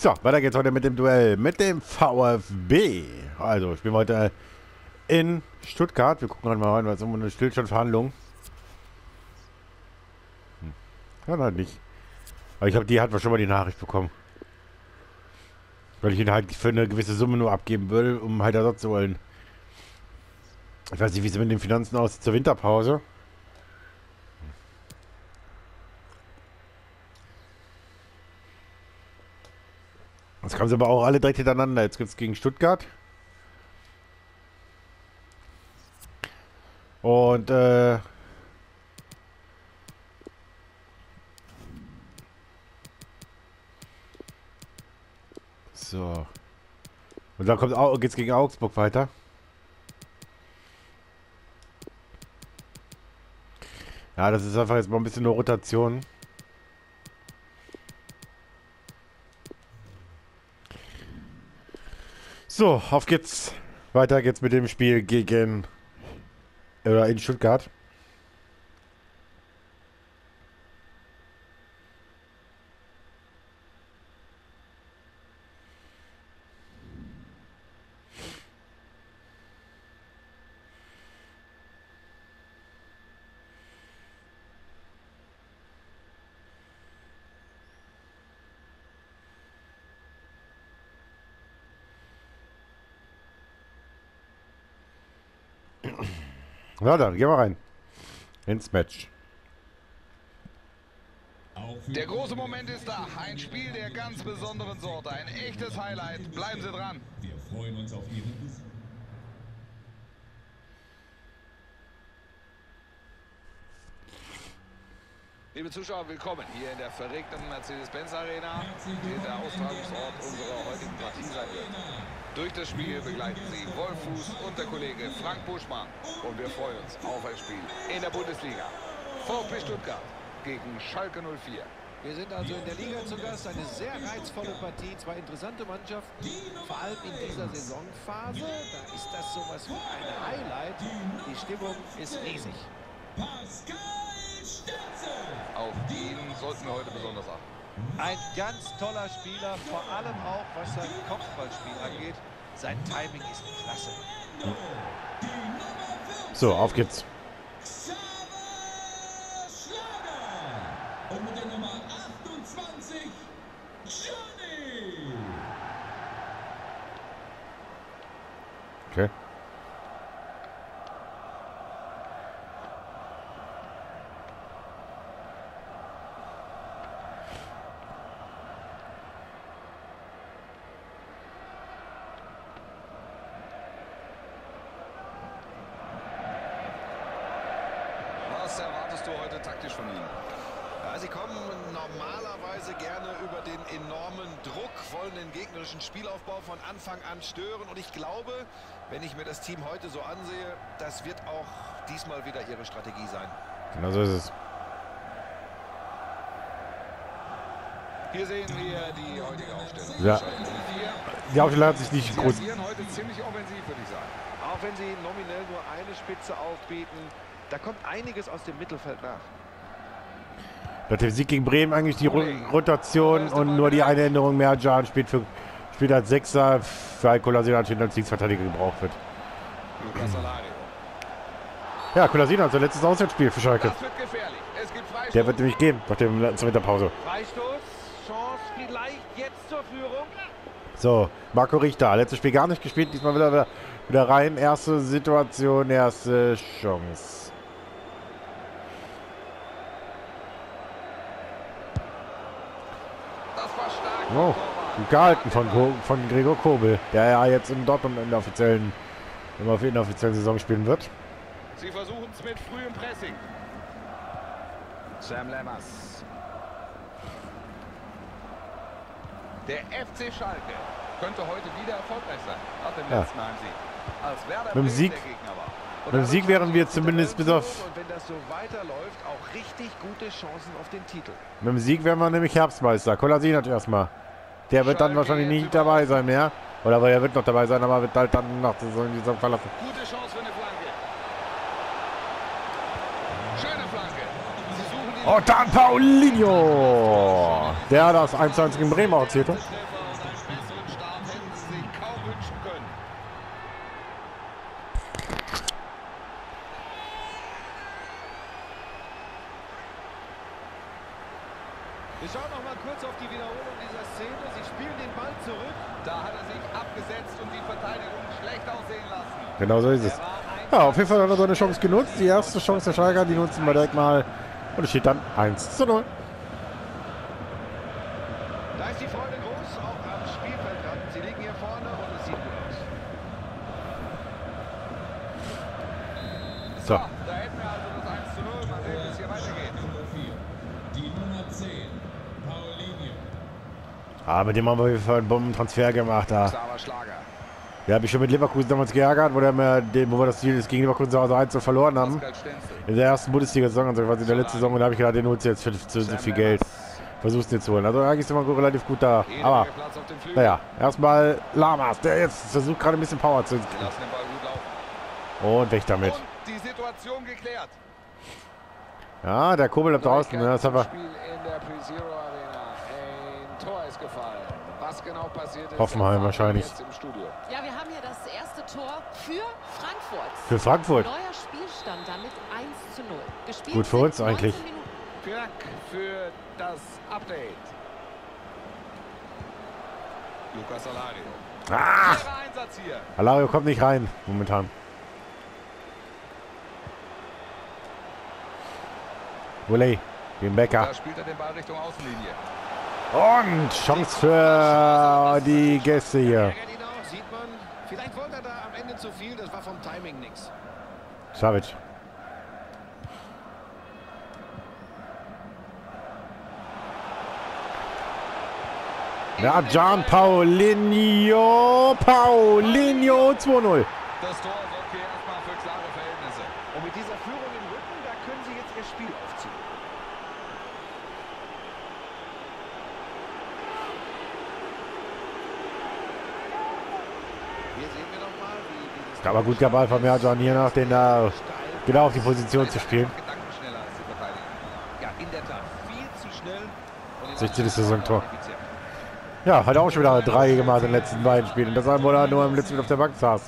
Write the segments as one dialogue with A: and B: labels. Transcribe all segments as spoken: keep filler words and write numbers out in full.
A: So, weiter geht's heute mit dem Duell mit dem VfB. Also, spielen wir heute in Stuttgart. Wir gucken mal rein, weil es um eine Stillstandsverhandlung. Hm. Ja, nein, nicht. Aber ich glaube, die hat wir schon mal die Nachricht bekommen. Weil ich ihn halt für eine gewisse Summe nur abgeben will, um halt Ersatz zu holen. Ich weiß nicht, wie es mit den Finanzen aussieht zur Winterpause. Jetzt kommen sie aber auch alle direkt hintereinander. Jetzt gibt es gegen Stuttgart. Und, äh... so. Und dann kommt auch, geht's gegen Augsburg weiter. Ja, das ist einfach jetzt mal ein bisschen nur Rotation. So, auf geht's. Weiter geht's mit dem Spiel gegen oder in Stuttgart. Na dann, gehen wir rein. Ins Match.
B: Der große Moment ist da. Ein Spiel der ganz besonderen Sorte. Ein echtes Highlight. Bleiben Sie dran.
C: Wir freuen uns auf Ihren Besuch.
B: Liebe Zuschauer, willkommen hier in der verregneten Mercedes-Benz-Arena, die der Austragungsort unserer heutigen Partie sein wird. Durch das Spiel begleiten Sie Wolf Fuß und der Kollege Frank Buschmann. Und wir freuen uns auf ein Spiel in der Bundesliga. VfB Stuttgart gegen Schalke null vier.
D: Wir sind also in der Liga zu Gast. Eine sehr reizvolle Partie. Zwei interessante Mannschaften, vor allem in dieser Saisonphase. Da ist das sowas wie ein Highlight. Die Stimmung ist riesig.
B: Auf ihn sollten wir heute besonders achten.
D: Ein ganz toller Spieler, vor allem auch was sein Kopfballspiel angeht. Sein Timing ist klasse.
A: So, auf geht's.
C: Und mit der Nummer achtundzwanzig, Johnny.
A: Okay.
B: Was erwartest du heute taktisch von ihm?
D: Ja, sie kommen normalerweise gerne über den enormen Druck, wollen den gegnerischen Spielaufbau von Anfang an stören. Und ich glaube, wenn ich mir das Team heute so ansehe, das wird auch diesmal wieder ihre Strategie sein.
A: Genau so ist es.
B: Hier sehen wir die heutige Aufstellung.
A: Ja.
B: Schalke null vier.
A: Die Aufstellung hat sich nicht
B: Sie
A: groß.
B: agieren heute ziemlich offensiv, würde ich sagen.
D: Auch wenn sie nominell nur eine Spitze aufbieten, da kommt einiges aus dem Mittelfeld nach.
A: Nach dem Sieg gegen Bremen eigentlich die Ro Rotation und nur die eine Änderung mehr. Jan spielt, für, spielt als Sechser, weil Kolasinac als Linksverteidiger gebraucht wird.
B: Lucas Alario.
A: Ja, Kolasinac, sein letztes Auswärtsspiel für Schalke.
B: Das wird gefährlich. Es gibt Freistoß.
A: Der wird nämlich gehen, nach der Winterpause.
D: Freistoß, Chance vielleicht jetzt zur Führung.
A: So, Marco Richter, letztes Spiel gar nicht gespielt, diesmal wieder, wieder rein. Erste Situation, erste Chance.
B: Das war stark.
A: Oh, gut gehalten von, von Gregor Kobel, der ja jetzt in Dortmund in der offiziellen, in der offiziellen Saison spielen wird.
B: Sie versuchen es mit frühem Pressing. Sam Lammers. Der F C Schalke könnte heute wieder erfolgreich sein. Nach dem
A: Ja.
B: letzten Heimsieg. Als Werder
A: Mit dem
B: Bremen
A: Sieg-
B: der Gegner war.
A: Mit dem Sieg wären wir zumindest bis auf...
D: Und wenn das so weiterläuft, auch richtig gute Chancen auf den Titel.
A: Mit dem Sieg wären wir nämlich Herbstmeister. Kolasinac erstmal. Der wird dann
B: Schalke
A: wahrscheinlich
B: jetzt
A: nicht dabei sein mehr. Oder aber er wird noch dabei sein, aber wird halt dann nach der Saison die Saison verlassen.
B: Gute Chance für eine Flanke. Schöne Flanke. Sie suchen die
A: Und dann Paulinho! Der das eins zu eins gegen Bremen erzählte.
B: Treffer und
D: kurz auf die Wiederholung dieser Szene. Sie spielen den Ball zurück.
B: Da hat er sich abgesetzt und die Verteidigung schlecht aussehen lassen.
A: Genau so ist es. Ja, auf jeden Fall hat er so eine Chance genutzt. Die erste Chance der Schalker, die nutzen wir direkt mal. Und es steht dann eins zu null.
D: Da ist die Freude groß, auch am Spielfeldrand. Sie liegen hier vorne und es sieht gut aus.
A: So.
B: Da hätten wir also das eins zu null. Mal sehen, wie es hier weitergeht.
C: Nummer vier. Die Nummer zehn. Paulinho.
A: Ah, mit dem haben wir auf jeden Fall einen Bombentransfer gemacht. Da.
B: Xaver Schlager.
A: Ja, habe ich schon mit Leverkusen damals geärgert, wo, der mir den, wo wir das Spiel gegen Leverkusen zu Hause eins zu null verloren haben.
B: Pascal Stenzel.
A: In der ersten Bundesliga-Saison, also quasi in der letzten Saison, und da habe ich gedacht, den holst du jetzt für, für so viel Geld. Versuchst den zu holen. Also eigentlich sind wir relativ gut da. Aber,
B: Platz auf dem Flügel.
A: naja, erstmal Lamas, der jetzt versucht gerade ein bisschen Power zu
B: Sie lassen den Ball gut laufen.
A: und weg damit.
B: Und die Situation geklärt.
A: Ja, der Kobel bleibt draußen. Ne? Das haben wir.
B: Spiel in der Pre-Zero Arena. Ein Tor ist gefallen. Was genau passiert ist,
A: Hoffenheim
B: erfahren wir
A: wahrscheinlich.
B: jetzt im Studio.
E: Ja, wir haben hier das erste Tor für Frankfurt.
A: Für Frankfurt.
E: Neuer Spielstand damit eins zu null. Gespielt
A: Gut für uns
E: sind
A: eigentlich.
E: neunzehn Minuten.
B: Vielen Dank für das Update. Lucas Alario.
A: Ah!
B: Schwerer Einsatz hier.
A: Alario kommt nicht rein, momentan. Volley, den Becker.
B: Da spielt er den Ball Richtung Außenlinie.
A: Und Chance für die Gäste hier.
D: Ärgert ihn auch, sieht man. Vielleicht wollte er da am Ende zu viel, das war vom Timing nichts.
A: Savic. Ja, Gian Paulinho. Paulinho zwei null.
B: Das Tor sorgt hier erstmal für klare Verhältnisse.
D: Und mit dieser Führung im Rücken, da können sie jetzt ihr Spiel aufziehen. Hier sehen wir noch mal, wie dieses
A: Aber gut Ball von Merjan hier nach den da genau auf die Position zu spielen.
B: Gedanken schneller als die Verteidigung.
D: Ja, in der Tat viel zu schnell. Und in
A: sechzehntes
D: der
A: Saisontor.
D: effizient.
A: Ja, hat auch schon wieder drei gemacht in den letzten beiden Spielen. Und das einmal, wo er nur im letzten auf der Bank saß.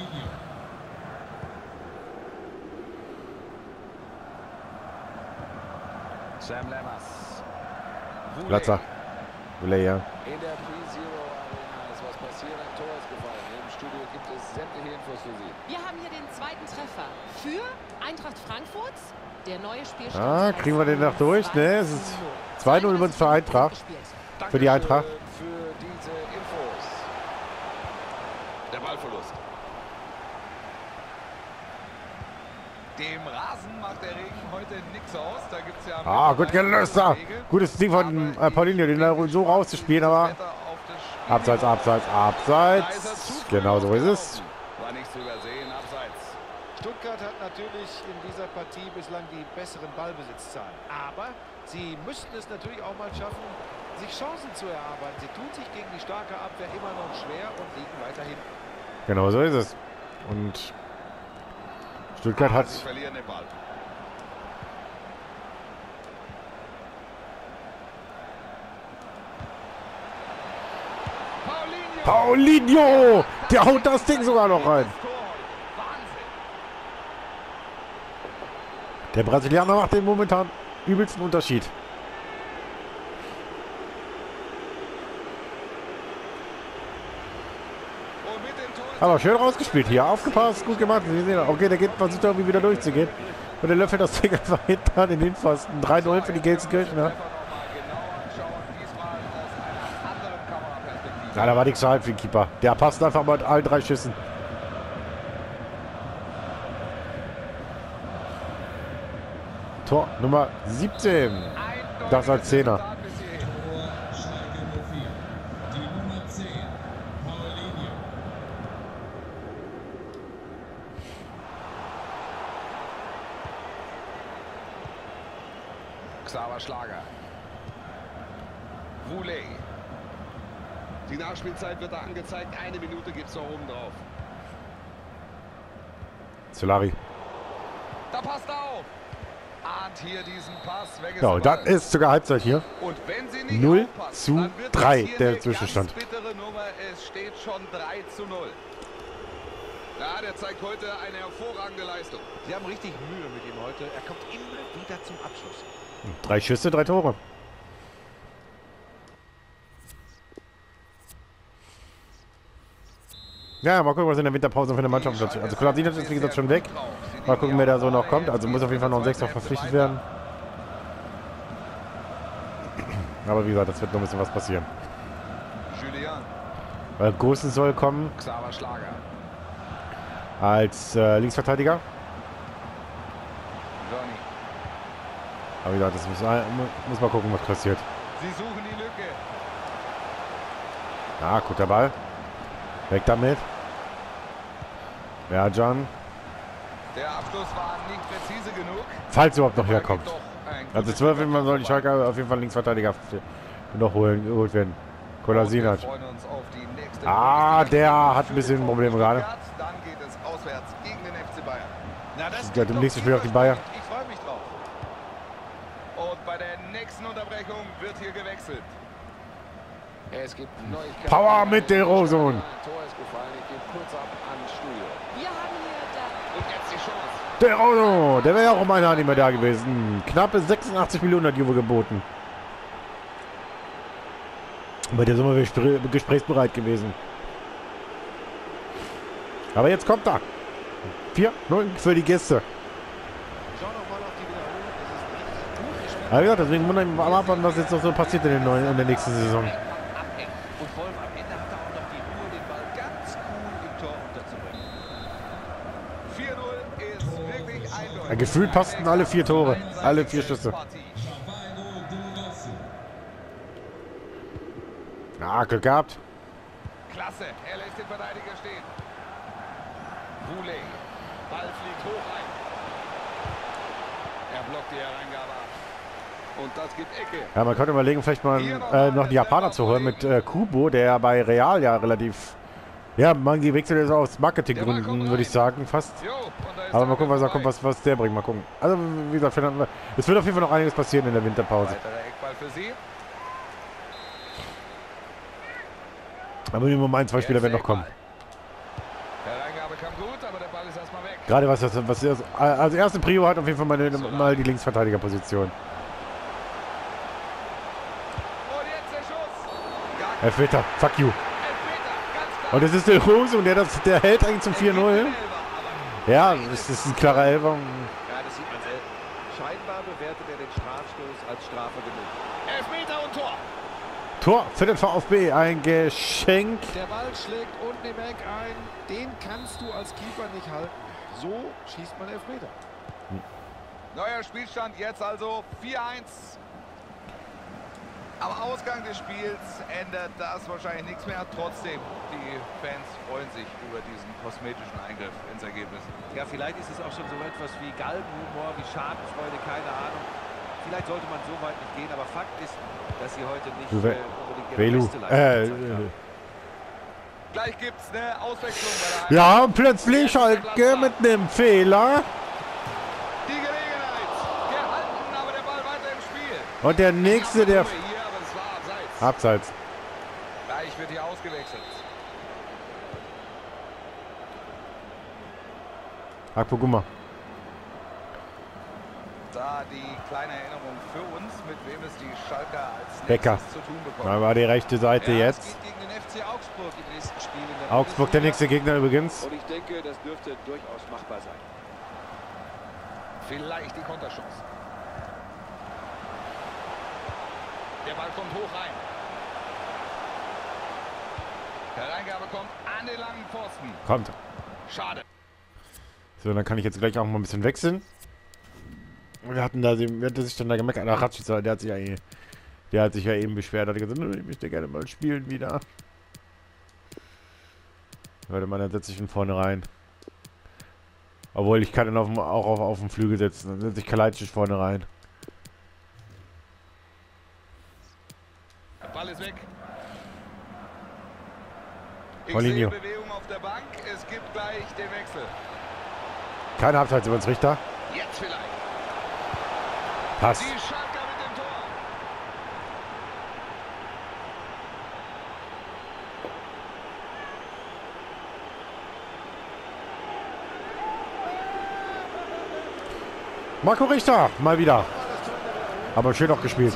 B: Sam Lammers. Vouley.
A: Platzer. Volley, ja.
B: In der Pre-Zero Arena ist was passiert, ein Tor ist gefallen. Im Studio gibt es sämtliche Infos für Sie.
E: Wir haben hier den zweiten Treffer für Eintracht Frankfurt. Der neue Spielstand.
A: Ah, kriegen wir den noch durch? Ne, es ist zwei null übrigens für Eintracht. Für die Eintracht.
B: Dankeschön für diese Infos. Der Ballverlust. Dem Rasen macht der Regen heute nichts aus. Da gibt es ja
A: Ah, gut gelöst da. Gutes Ding von äh, Paulinho, den da so rauszuspielen, aber abseits, abseits, abseits. Genau so ist es.
B: War nichts zu übersehen, abseits.
D: Stuttgart hat natürlich in dieser Partie bislang die besseren Ballbesitzzahlen. Aber sie müssten es natürlich auch mal schaffen, sich Chancen zu erarbeiten. Sie tun sich gegen die starke Abwehr immer noch schwer und liegen weiterhin.
A: Genau so ist es. Und Stuttgart
B: Ah,
A: hat...
B: sie verlieren den Ball. Paulinho.
A: Paulinho! Der haut das Ding sogar noch rein.
B: Wahnsinn.
A: Der Brasilianer macht den momentan übelsten Unterschied.
B: Und mit dem Tor
A: Aber schön rausgespielt hier. Aufgepasst, gut gemacht. Sie sehen, okay, der geht, versucht irgendwie wieder durchzugehen. Und der löffelt das Ding einfach hinten an den Hinpfosten. drei null für die Gelsenkirchener.
B: einfach nochmal genau anschauen. Diesmal aus einer anderen Kameraperspektive.
A: Ja, da war nichts zu halten für den Keeper. Der passt einfach mal mit allen drei Schüssen. Tor Nummer siebzehn. Das als Zehner.
C: Tor Schalke null vier. Die Nummer zehn. Paulinho.
B: Xaver Schlager. Vouley. Die Nachspielzeit wird da angezeigt. Eine Minute gibt es noch oben drauf.
A: Solari.
B: Da passt er auf. Ahnt hier diesen Pass. Weg ist
A: Ja,
B: der
A: und dann
B: Ball.
A: ist sogar Halbzeit hier.
B: Und wenn sie nicht
A: null
B: aufpassen,
A: zu
B: dann wird
A: drei
B: das hier
A: der
B: eine
A: Zwischenstand.
B: Ganz bittere Nummer. Es steht schon drei zu null. Ja, der zeigt heute eine hervorragende Leistung.
D: Sie haben richtig Mühe mit ihm heute. Er kommt immer wieder zum Abschluss.
A: Drei Schüsse, drei Tore. Ja, mal gucken, was in der Winterpause für eine Mannschaft wird. Also Kolasinac ist wie gesagt schon weg. Mal gucken, wer da so noch kommt. Also muss auf jeden Fall noch ein Sechser verpflichtet werden. Aber wie gesagt, das wird noch ein bisschen was passieren.
B: Julian.
A: Weil Großen soll kommen
B: Xaver Schlager.
A: als äh, Linksverteidiger.
B: Johnny.
A: Aber wie gesagt, das muss, muss mal gucken, was passiert.
B: Sie suchen die Lücke.
A: Ah, guter Ball. Weg damit. Ja, John.
B: Der Abschluss war nicht präzise genug.
A: Falls überhaupt noch
B: Aber
A: herkommt.
B: geht doch ein
A: Also
B: gutes
A: zwölf,
B: Stück
A: man soll die
B: vorbei.
A: Schalke auf jeden Fall Linksverteidiger noch holen, geholt werden. Kolasinac.
B: Und wir freuen uns auf die nächste
A: Ah,
B: Bundesliga.
A: der hat ein
B: Für
A: bisschen
B: den
A: Probleme
B: VfB
A: gerade.
B: Stuttgart. Dann geht es auswärts gegen den F C Bayern.
D: Na, das
A: Ja,
D: klingt
A: im
D: doch
A: nächsten Spiel auf die Bayern.
D: vielversprechend. Ich freue mich drauf.
B: Und bei der nächsten Unterbrechung wird hier gewechselt. Es gibt Neuigkeiten.
A: Power mit Del Rosun.
B: Tor ist gefallen. Ich gebe kurz ab ans Studio.
E: Wir haben hier da.
B: Und jetzt die Chance.
A: Der Rono, der wäre ja auch um ein Jahr nicht mehr da gewesen. Knappe sechsundachtzig Millionen hat Juve geboten. Bei der Summe wäre ich gesprächsbereit gewesen. Aber jetzt kommt er. vier null für die Gäste.
D: Schau noch mal auf die Wiederholung. Das ist richtig gut gespielt.
A: Aber ja, deswegen wundern wir mal ab, was jetzt noch so passiert in, den neuen, in der nächsten Saison.
D: Abhängen. Und Wolf am Ende hat er auch noch die Ruhe, den Ball ganz cool im Tor unterzubringen.
B: vier null ist wirklich eindeutig.
A: Ja, gefühlt passten alle vier Tore. Alle vier Schüsse.
C: Giovanni Del Rossi.
A: Ja, Glück gehabt.
B: Klasse, er lässt den Verteidiger stehen. Roulet. Ball fliegt hoch ein. Er blockt die Hereingabe ab. Und das gibt Ecke.
A: Ja, man könnte überlegen, vielleicht mal äh, noch einen Japaner zu holen mit äh, Kubo, der bei Real ja relativ... Ja, man gewechselt ist aus Marketinggründen, würde ich sagen, fast.
B: Jo, und da ist
A: Aber
B: er
A: mal gucken, was, er kommt,
B: vorbei.
A: was, was der bringt. Mal gucken. Also, wie gesagt, es wird auf jeden Fall noch einiges passieren in der Winterpause.
B: Weiterer Eckball für Sie.
A: Aber Minimum ein, zwei Spieler werden noch kommen.
B: Der Reingabe kam gut, aber der Ball ist erstmal weg.
A: Gerade was das, was das, also erste Prio hat auf jeden Fall meine, mal die Linksverteidigerposition.
B: Und jetzt der Schuss. Gar
A: Elfmeter, fuck you.
B: Elfmeter, ganz klar.
A: Und es ist der Rose und der, das, der hält eigentlich zum vier null. Ja, es ist ein klarer Elfer.
D: Ja, das sieht man selten. Scheinbar bewertet er den Strafstoß als Strafe genug.
B: Elfmeter und Tor.
A: Tor für den VfB, ein Geschenk.
F: Der Ball schlägt unten im Eck ein. Den kannst du als Keeper nicht halten. So schießt man Elfmeter.
B: Neuer Spielstand jetzt also vier eins. Am Ausgang des Spiels ändert das wahrscheinlich nichts mehr. Trotzdem, die Fans freuen sich über diesen kosmetischen Eingriff ins Ergebnis.
F: Ja, vielleicht ist es auch schon so etwas wie Galgenhumor, wie Schadenfreude, keine Ahnung. Vielleicht sollte man so weit nicht gehen, aber Fakt ist, dass sie heute nicht
A: We-
F: äh, unbedingt ihre
A: Velu.
F: beste Leistung
A: Äh,
F: gezeigt haben.
B: Gleich gibt es eine Auswechslung bei der
A: ja, plötzlich Schalke mit einem Fehler.
B: Die Gelegenheit gehalten, aber der Ball weiter im Spiel.
A: Und der nächste, der...
B: Hier, aber es war abseits.
A: Abseits.
B: Gleich wird hier ausgewechselt.
A: Akpoguma.
B: Da die kleine Erinnerung für uns, mit wem es die Schalker als
A: Becker.
B: nächstes zu tun bekommen.
A: Da war die rechte Seite
F: Ja, es
A: jetzt.
F: geht gegen den F C Augsburg im nächsten Spiel in der
A: Augsburg der
F: Bundesliga.
A: nächste Gegner übrigens.
F: Und ich denke, das dürfte durchaus machbar sein.
B: Vielleicht die Konterchance. Der Ball kommt hoch rein. Der Reingabe kommt an den langen Pfosten.
A: Kommt.
B: Schade.
A: So, dann kann ich jetzt gleich auch mal ein bisschen wechseln. Wir hatten da, wer hat sich dann da gemeckert? Ach, Ratschica, der hat sich ja eh, der hat sich ja eben beschwert, hat gesagt, ich möchte gerne mal spielen wieder. Warte mal, dann setze ich ihn vorne rein. Obwohl, ich kann ihn auf dem, auch auf, auf dem Flügel setzen. Dann setze ich Kalajdzic vorne rein.
B: Der Ball ist weg. Ich
A: Paulinho.
B: sehe Bewegung auf der Bank. Es gibt gleich den Wechsel.
A: Keine Halbzeit über uns Richter.
B: Jetzt vielleicht.
A: Passt.
B: Die Schalker mit dem Tor.
A: Marco Richter, mal wieder. Aber schön auch gespielt.
B: Hier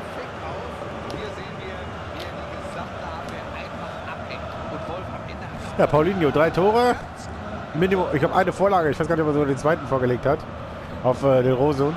B: sehen wir, wie er die gesamte Abwehr einfach abhängt. Und Wolf am Ende hat
A: Ja, Paulinho, drei Tore. Minimum, ich habe eine Vorlage. Ich weiß gar nicht, ob er so den zweiten vorgelegt hat. Auf äh, den Rosun.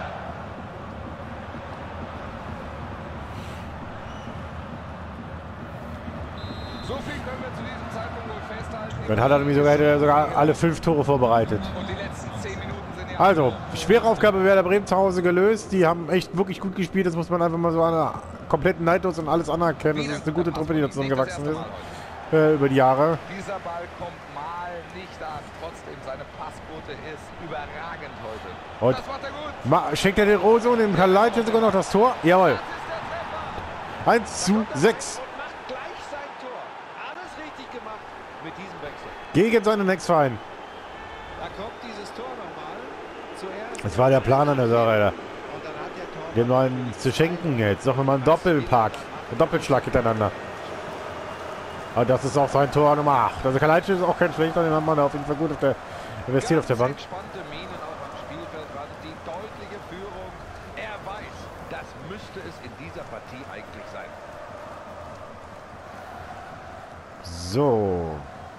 B: So viel können wir zu diesem Zeitpunkt wohl festhalten.
A: Dann hat er nämlich sogar, hätte er sogar alle fünf Tore vorbereitet.
B: Und die letzten zehn Minuten sind ja
A: Also, schwere Aufgabe Werder Bremen zu Hause gelöst. Die haben echt wirklich gut gespielt. Das muss man einfach mal so an der kompletten Neidlos und alles anerkennen. Das ist eine gute Truppe, die da zusammengewachsen ist. Äh, über die Jahre.
B: Dieser Ball kommt mal nicht an. Trotzdem, seine Passquote ist überragend heute.
A: Und
B: Das macht er gut.
A: ma schenkt er den Rose und dem Kalajdzic sogar noch das Tor. Jawohl.
B: Das ist der Treffer.
A: eins zu sechs.
F: Und macht gleich sein Tor. Alles richtig gemacht mit diesem Wechsel.
A: Gegen seinen Ex-Verein.
F: Da kommt dieses Tor nochmal. Zuerst.
A: Das war der Plan an der Sache, Alter.
F: Und dann hat der Tor.
A: Dem neuen zu schenken jetzt. Noch mal einen Doppelpack. Ein Doppelschlag hintereinander. Aber das ist auch sein Tor Nummer acht. Also Kalajdzic ist auch kein schlechter. Den hat man da auf jeden Fall gut auf der, investiert auf der Bank.
F: Entspannte Minen auch am Spielfeldrand. Die deutliche Führung. Er weiß, das müsste es in dieser Partie eigentlich sein.
A: So.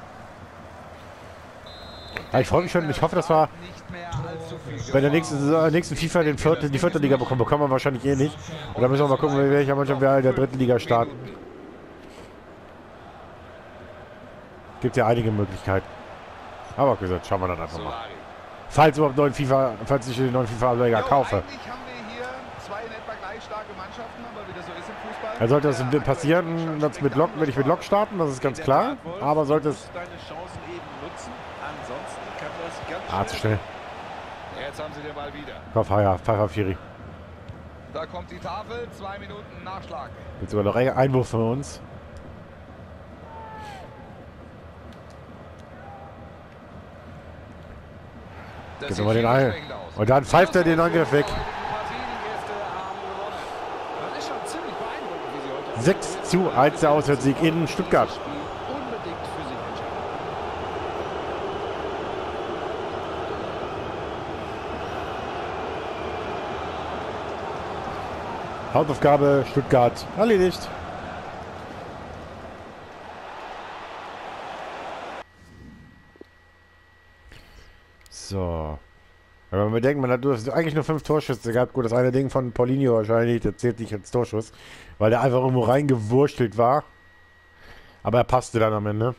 A: Ja, ich freue mich schon. Ich hoffe, dass wir
B: Nicht mehr allzu viel
A: bei der nächsten, äh, nächsten FIFA den vierte, die vierte Liga bekommen. Bekommen wir wahrscheinlich eh nicht. Und da müssen wir mal gucken, welcher Mannschaft wir in der dritten Liga starten. Gibt ja einige Möglichkeiten. Aber wie gesagt, schauen wir dann einfach mal.
B: Solari.
A: Falls überhaupt neuen FIFA, falls ich den neuen FIFA-Ableger kaufe.
F: Eigentlich haben wir hier zwei in etwa gleich starke Mannschaften, aber wie das so ist im Fußball.
A: Dann sollte das passieren, dass mit Lok, wenn ich mit Lok starten, das ist ganz klar. Aber sollte es...
F: deine Chancen eben nutzen. Ansonsten kann das ganz
A: Ah, zu schnell.
B: Jetzt haben sie den Ball wieder.
A: Auf Feier, Pfeiffer Firi.
B: Da kommt die Tafel. Zwei Minuten Nachschlag.
A: Jetzt sogar noch ein Einwurf von uns.
B: Das
A: Jetzt
B: sieht
A: nochmal den Ein.
B: vielversprechend aus.
A: Und dann pfeift er den Angriff weg.
B: Die Partiengäste haben gewonnen.
F: Das ist schon ziemlich beeindruckend, wie sie heute
A: sechs zu eins der Auswärtssieg in Stuttgart.
F: das Spiel unbedingt für sich entscheiden.
A: Hauptaufgabe Stuttgart erledigt. So. Wenn man bedenkt, man hat eigentlich nur fünf Torschüsse gehabt. Gut, das eine Ding von Paulinho wahrscheinlich, das zählt nicht als Torschuss, weil der einfach irgendwo reingewurschtelt war. Aber er passte dann am Ende.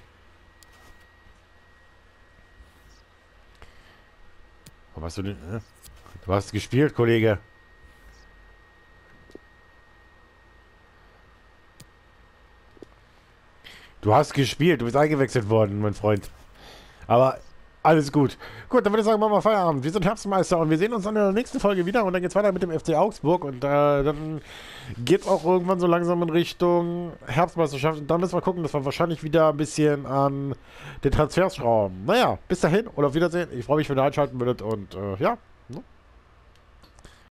A: Wo hast du denn? Hä? Du hast gespielt, Kollege. Du hast gespielt, du bist eingewechselt worden, mein Freund. Aber alles gut. Gut, dann würde ich sagen, machen wir Feierabend. Wir sind Herbstmeister und wir sehen uns dann in der nächsten Folge wieder. Und dann geht es weiter mit dem F C Augsburg. Und äh, dann geht es auch irgendwann so langsam in Richtung Herbstmeisterschaft. Und dann müssen wir gucken, dass wir wahrscheinlich wieder ein bisschen an den Transfers schrauben. Naja, bis dahin und auf Wiedersehen. Ich freue mich, wenn ihr einschalten würdet. Und äh, ja,